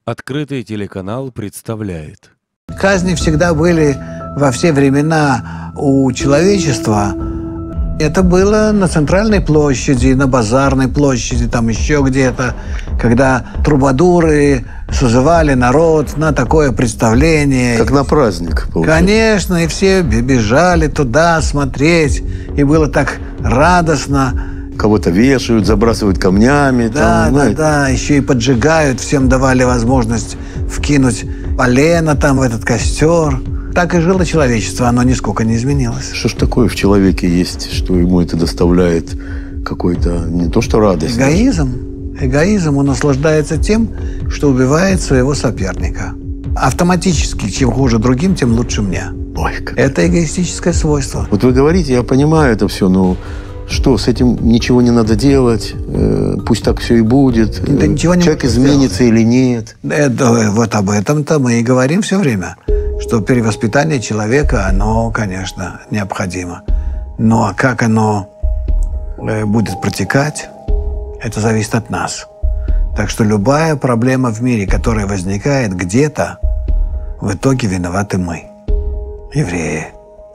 Открытый телеканал представляет. Казни всегда были во все времена у человечества. Это было на центральной площади, на базарной площади, там еще где-то, когда трубадуры созывали народ на такое представление. Как на праздник, получается. Конечно, и все бежали туда смотреть, и было так радостно. Кого-то вешают, забрасывают камнями. Да, там, знаете. да, еще и поджигают, всем давали возможность вкинуть полено там в этот костер. Так и жило человечество, оно нисколько не изменилось. Что ж такое в человеке есть, что ему это доставляет какой-то, не то что радость. Эгоизм. Эгоизм, он наслаждается тем, что убивает своего соперника. Автоматически, чем хуже другим, тем лучше мне. Ой, как... Это эгоистическое свойство. Вот вы говорите, я понимаю это все, но что, с этим ничего не надо делать? Пусть так все и будет? Да ничего не Человек можно изменится сделать. или нет? Вот об этом-то мы и говорим все время. Что перевоспитание человека, оно, конечно, необходимо. Но как оно будет протекать, это зависит от нас. Так что любая проблема в мире, которая возникает где-то, в итоге виноваты мы, евреи.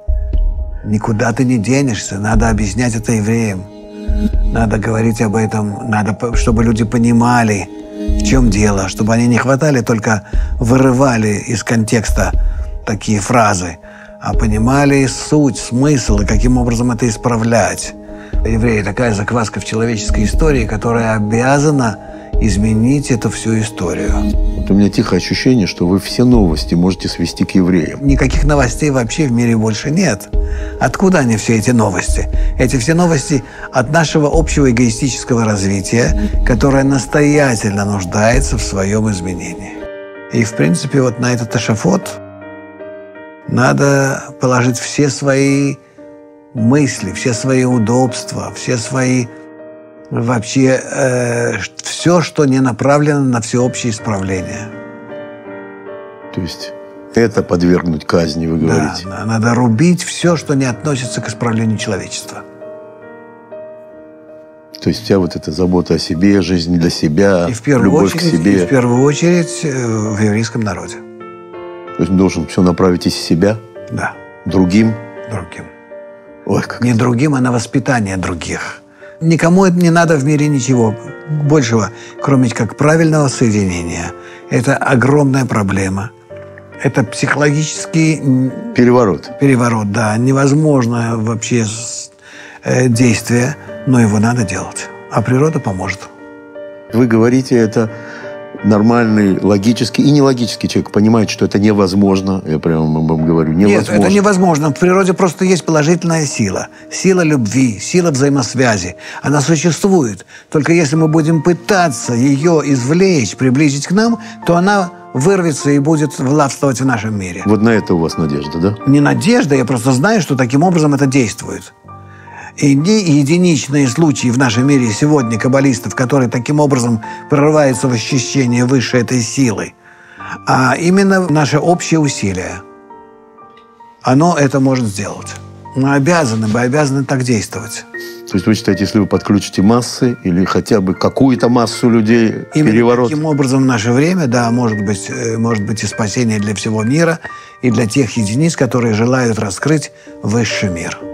Никуда ты не денешься, надо объяснять это евреям. Надо говорить об этом, надо, чтобы люди понимали, в чем дело, чтобы они не хватали, только вырывали из контекста такие фразы, а понимали суть, смысл и каким образом это исправлять. Евреи – такая закваска в человеческой истории, которая обязана изменить эту всю историю. Вот у меня тихое ощущение, что вы все новости можете свести к евреям. Никаких новостей вообще в мире больше нет. Откуда они, все эти новости? Эти все новости от нашего общего эгоистического развития, которое настоятельно нуждается в своем изменении. И, в принципе, вот на этот эшафот надо положить все свои мысли, все свои удобства, все свои вообще все, что не направлено на всеобщее исправление. То есть это подвергнуть казни, вы говорите? Да, надо рубить все, что не относится к исправлению человечества. То есть вся вот эта забота о себе, жизнь для себя, И в первую любовь очередь, к себе. И в первую очередь в еврейском народе. То есть должен все направить из себя Да, другим. другим. Ой, как Не другим, а на воспитание других. Никому это не надо в мире ничего большего, кроме как правильного соединения. Это огромная проблема. Это психологический переворот. Да. Невозможное вообще действие, но его надо делать. А природа поможет. Вы говорите, это нормальный, логический и нелогический человек понимает, что это невозможно. Я прямо вам говорю, невозможно. Нет, это невозможно. В природе просто есть положительная сила. Сила любви, сила взаимосвязи. Она существует. Только если мы будем пытаться ее извлечь, приблизить к нам, то она вырвется и будет властвовать в нашем мире. Вот на это у вас надежда, да? Не надежда, я просто знаю, что таким образом это действует. И не единичные случаи в нашем мире сегодня каббалистов, которые таким образом прорываются в ощущение высшей этой силы, а именно наше общее усилие. Оно это может сделать. Мы обязаны так действовать. То есть вы считаете, если вы подключите массы или хотя бы какую-то массу людей, Именно переворот? таким образом в наше время, да, может быть и спасение для всего мира, и для тех единиц, которые желают раскрыть высший мир.